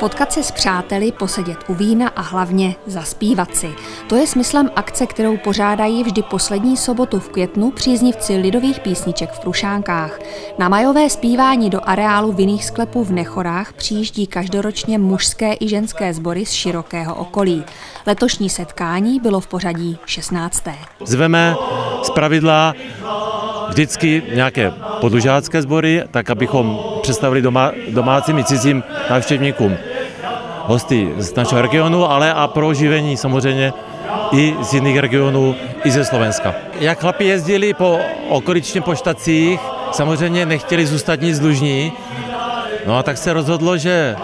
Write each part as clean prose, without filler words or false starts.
Potkat se s přáteli, posedět u vína a hlavně zaspívat si. To je smyslem akce, kterou pořádají vždy poslední sobotu v květnu příznivci lidových písniček v Prušánkách. Na majové zpívání do areálu vinných sklepů v Nechorách přijíždí každoročně mužské i ženské sbory z širokého okolí. Letošní setkání bylo v pořadí 16. Zveme zpravidla vždycky nějaké podlužácké sbory, tak abychom představili domácím i cizím návštěvníkům hosty z našeho regionu, ale a pro živení samozřejmě i z jiných regionů, i ze Slovenska. Jak chlapi jezdili po okoličně po štacích, samozřejmě nechtěli zůstat nic dlužní, no a tak se rozhodlo, že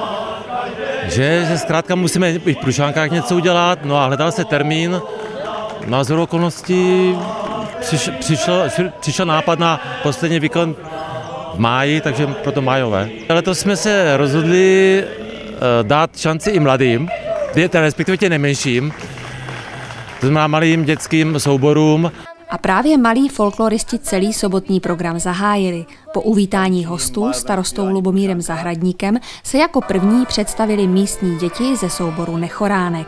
zkrátka musíme i v Prušánkách něco udělat, no a hledal se termín, na shodou okolností přišel nápad na poslední víkend v máji, takže proto májové. Letos jsme se rozhodli dát šanci i mladým, respektive těm nejmenším, to znamená malým dětským souborům. A právě malí folkloristi celý sobotní program zahájili. Po uvítání hostů starostou Lubomírem Zahradníkem se jako první představili místní děti ze souboru Nechoránek.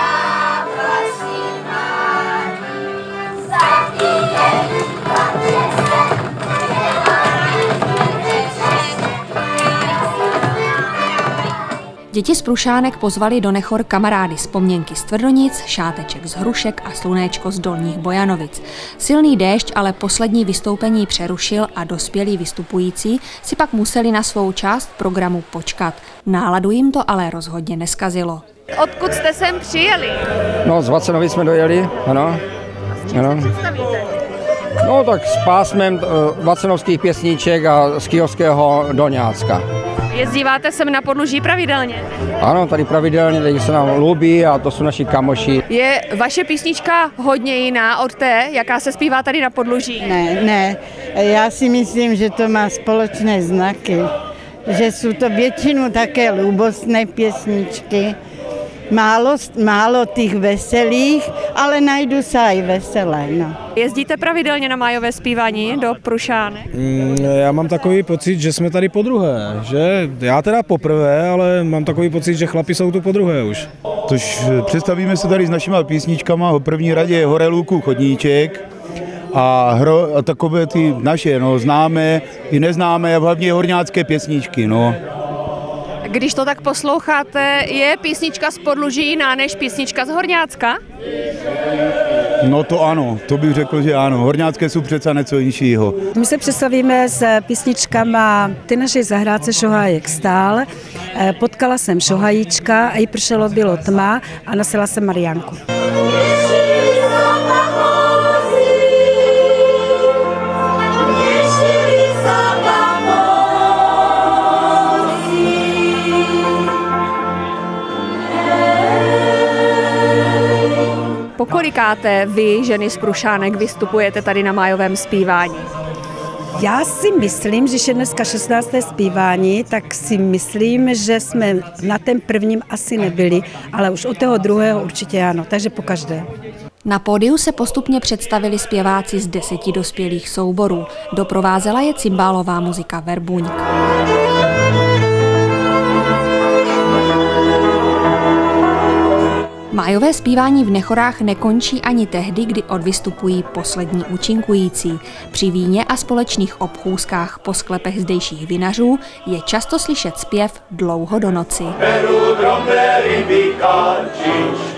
Děti z Prušánek pozvali do Nechor kamarády z Pomněnky z Tvrdonic, Šáteček z Hrušek a Slunéčko z Dolních Bojanovic. Silný déšť ale poslední vystoupení přerušil a dospělí vystupující si pak museli na svou část programu počkat. Náladu jim to ale rozhodně neskazilo. Odkud jste sem přijeli? No, z Vacenovic jsme dojeli, ano. Co představíte? No, tak s pásmem vacenovských pěsníček a z Kyjovského Doňácka. Jezdíváte sem na Podluží pravidelně? Ano, tady pravidelně, tady se nám líbí a to jsou naši kamoši. Je vaše písnička hodně jiná od té, jaká se zpívá tady na Podluží? Ne, já si myslím, že to má společné znaky, že jsou to většinou také ľúbostné pěsničky, málo těch veselých, ale najdu se i veselé. No. Jezdíte pravidelně na májové zpívání do Prušánek? Já mám takový pocit, že jsme tady podruhé, že já teda poprvé, ale mám takový pocit, že chlapi jsou tu podruhé už. Tož představíme se tady s našimi písničkama, o první radě je Hore Lůku chodníček a takové ty naše, no, známé i neznámé a hlavně horňácké pěsničky, no. Když to tak posloucháte, je písnička z Podluží jiná než písnička z Horňácka? No to ano, to bych řekl, že ano. Horňácké jsou přece něco jiného. My se představíme s písničkama Ty naši zahrádce šohájek stál. Potkala jsem šohajíčka a jí pršelo, bylo tma a nosila jsem Mariánku. Pokolikáte vy, ženy z Prušánek, vystupujete tady na májovém zpívání? Já si myslím, že je dneska 16. zpívání, tak si myslím, že jsme na ten prvním asi nebyli, ale už od toho druhého určitě ano, takže pokaždé. Na pódiu se postupně představili zpěváci z 10 dospělých souborů. Doprovázela je cymbálová muzika Verbuňk. Májové zpívání v Nechorách nekončí ani tehdy, kdy odvystupují poslední účinkující. Při víně a společných obchůzkách po sklepech zdejších vinařů je často slyšet zpěv dlouho do noci.